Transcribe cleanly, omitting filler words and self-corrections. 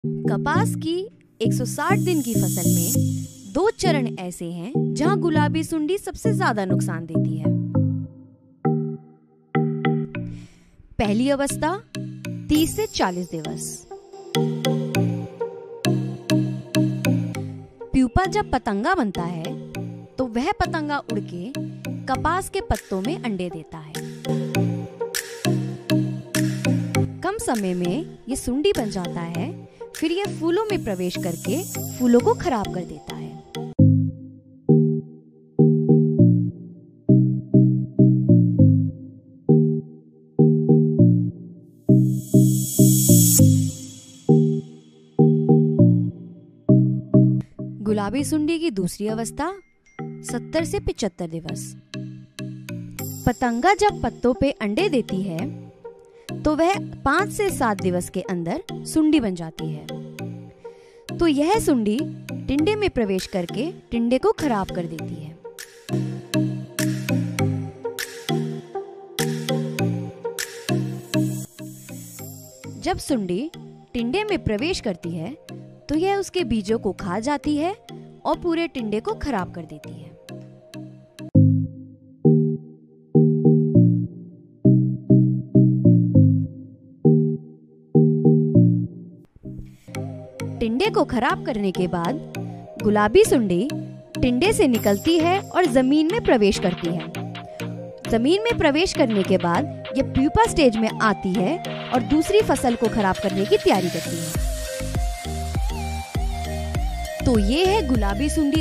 कपास की 160 दिन की फसल में दो चरण ऐसे हैं जहां गुलाबी सुंडी सबसे ज्यादा नुकसान देती है। पहली अवस्था 30 से 40 दिवस। प्यूपा जब पतंगा बनता है तो वह पतंगा उड़ के कपास के पत्तों में अंडे देता है। कम समय में ये सुंडी बन जाता है, फिर यह फूलों में प्रवेश करके फूलों को खराब कर देता है। गुलाबी सुंडी की दूसरी अवस्था 70 से 75 दिवस। पतंगा जब पत्तों पे अंडे देती है तो वह 5 से 7 दिवस के अंदर सुंडी बन जाती है। तो यह सुंडी टिंडे में प्रवेश करके टिंडे को खराब कर देती है। जब सुंडी टिंडे में प्रवेश करती है तो यह उसके बीजों को खा जाती है और पूरे टिंडे को खराब कर देती है। टिंडे को खराब करने के बाद गुलाबी सुंडी टिंडे से निकलती है और जमीन में प्रवेश करती है। जमीन में प्रवेश करने के बाद यह प्यूपा स्टेज में आती है और दूसरी फसल को खराब करने की तैयारी करती है। तो ये है गुलाबी सुंडी